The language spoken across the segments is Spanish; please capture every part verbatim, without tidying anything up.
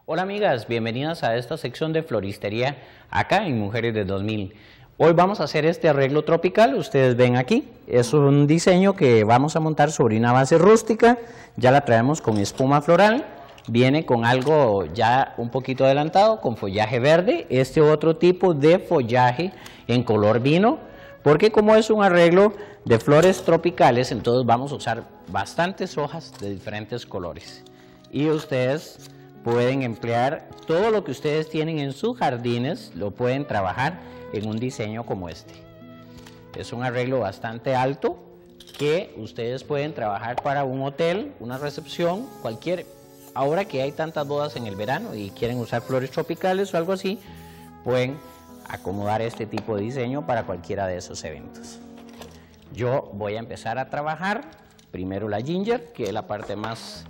Hola amigas, bienvenidas a esta sección de floristería acá en Mujeres de dos mil. Hoy vamos a hacer este arreglo tropical, ustedes ven aquí, es un diseño que vamos a montar sobre una base rústica, ya la traemos con espuma floral, viene con algo ya un poquito adelantado, con follaje verde, este otro tipo de follaje en color vino, porque como es un arreglo de flores tropicales, entonces vamos a usar bastantes hojas de diferentes colores. Y ustedes pueden emplear todo lo que ustedes tienen en sus jardines, lo pueden trabajar en un diseño como este. Es un arreglo bastante alto que ustedes pueden trabajar para un hotel, una recepción, cualquier. Ahora que hay tantas bodas en el verano y quieren usar flores tropicales o algo así, pueden acomodar este tipo de diseño para cualquiera de esos eventos. Yo voy a empezar a trabajar primero la ginger, que es la parte más,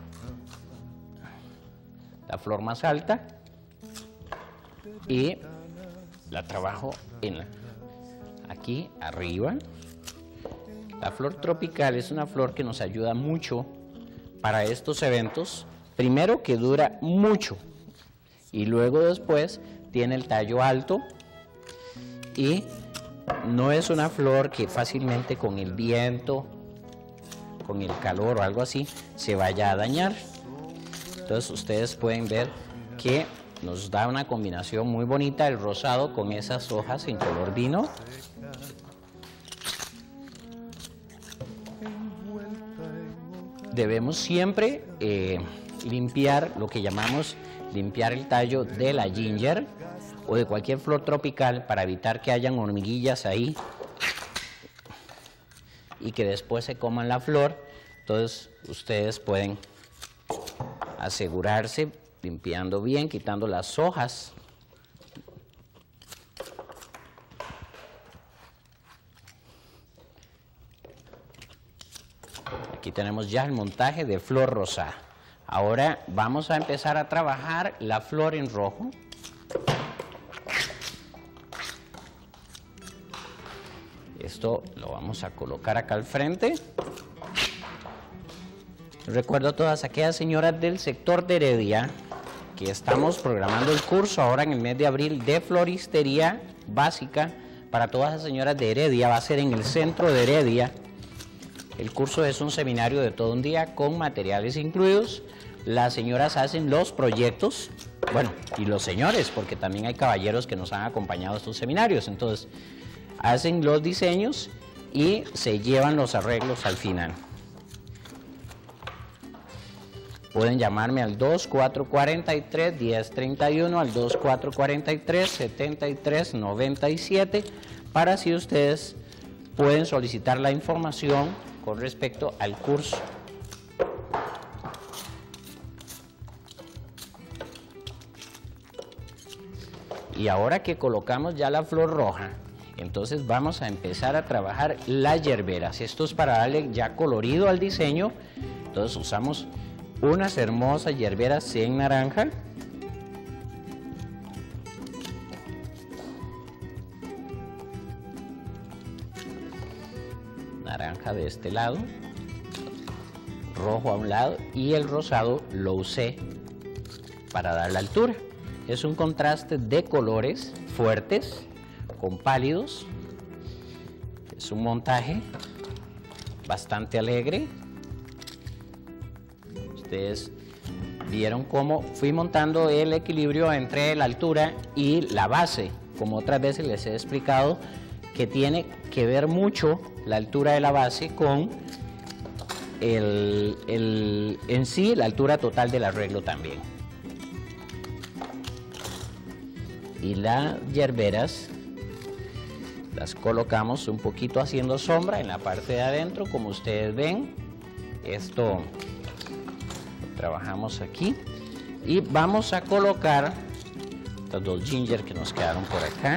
la flor más alta, y la trabajo en la, aquí arriba. La flor tropical es una flor que nos ayuda mucho para estos eventos. Primero que dura mucho y luego después tiene el tallo alto y no es una flor que fácilmente con el viento, con el calor o algo así se vaya a dañar. Entonces ustedes pueden ver que nos da una combinación muy bonita el rosado con esas hojas en color vino. Debemos siempre eh, limpiar lo que llamamos limpiar el tallo de la ginger o de cualquier flor tropical para evitar que hayan hormiguillas ahí y que después se coman la flor. Entonces ustedes pueden asegurarse limpiando bien, quitando las hojas. Aquí tenemos ya el montaje de flor rosada. Ahora vamos a empezar a trabajar la flor en rojo. Esto lo vamos a colocar acá al frente. Recuerdo a todas aquellas señoras del sector de Heredia que estamos programando el curso ahora en el mes de abril de floristería básica para todas las señoras de Heredia. Va a ser en el centro de Heredia. El curso es un seminario de todo un día con materiales incluidos. Las señoras hacen los proyectos, bueno, y los señores, porque también hay caballeros que nos han acompañado a estos seminarios. Entonces, hacen los diseños y se llevan los arreglos al final. Pueden llamarme al dos cuatro cuatro tres, uno cero tres uno, al dos cuatro cuatro tres, siete tres nueve siete, para si ustedes pueden solicitar la información con respecto al curso. Y ahora que colocamos ya la flor roja, entonces vamos a empezar a trabajar las yerberas. Esto es para darle ya colorido al diseño. Entonces usamos unas hermosas yerberas en naranja. Naranja de este lado, rojo a un lado y el rosado lo usé para dar la altura. Es un contraste de colores fuertes con pálidos. Es un montaje bastante alegre. Ustedes vieron cómo fui montando el equilibrio entre la altura y la base. Como otras veces les he explicado que tiene que ver mucho la altura de la base con el, el, en sí la altura total del arreglo también. Y las yerberas las colocamos un poquito haciendo sombra en la parte de adentro, como ustedes ven. Esto lo trabajamos aquí y vamos a colocar estas dos ginger que nos quedaron por acá.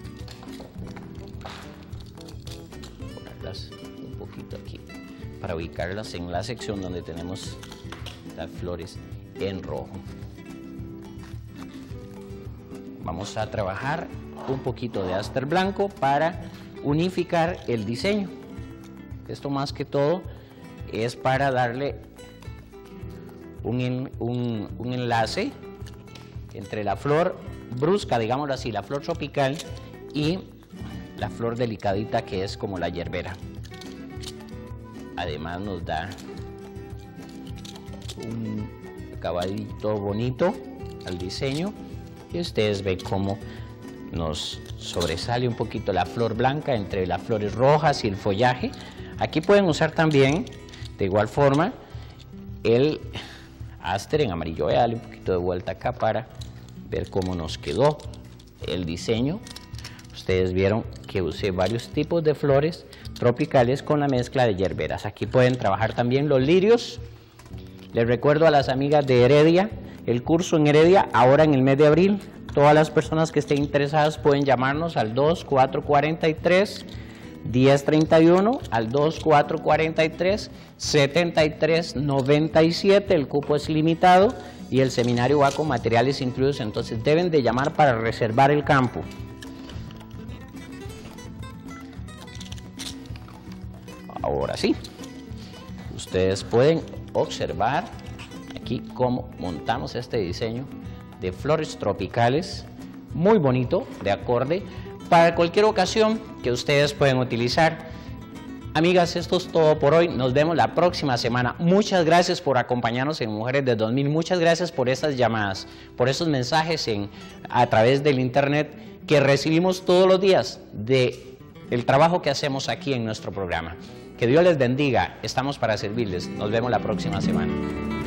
Ponerlas un poquito aquí para ubicarlas en la sección donde tenemos las flores en rojo. Vamos a trabajar un poquito de aster blanco para unificar el diseño. Esto más que todo es para darle un, un, un enlace entre la flor brusca, digámoslo así, la flor tropical y la flor delicadita que es como la hierbera. Además nos da un acabadito bonito al diseño y ustedes ven cómo nos sobresale un poquito la flor blanca entre las flores rojas y el follaje. Aquí pueden usar también de igual forma el áster en amarillo. Voy a darle un poquito de vuelta acá para ver cómo nos quedó el diseño. Ustedes vieron que usé varios tipos de flores tropicales con la mezcla de hierberas. Aquí pueden trabajar también los lirios. Les recuerdo a las amigas de Heredia, el curso en Heredia ahora en el mes de abril. Todas las personas que estén interesadas pueden llamarnos al dos cuatro cuatro tres, uno cero tres uno, al dos cuatro cuatro tres, siete tres nueve siete. El cupo es limitado y el seminario va con materiales incluidos, entonces deben de llamar para reservar el campo. Ahora sí, ustedes pueden observar aquí cómo montamos este diseño de flores tropicales, muy bonito, de acorde, para cualquier ocasión que ustedes pueden utilizar. Amigas, esto es todo por hoy, nos vemos la próxima semana. Muchas gracias por acompañarnos en Mujeres de dos mil, muchas gracias por esas llamadas, por esos mensajes en, a través del internet que recibimos todos los días de el trabajo que hacemos aquí en nuestro programa. Que Dios les bendiga, estamos para servirles, nos vemos la próxima semana.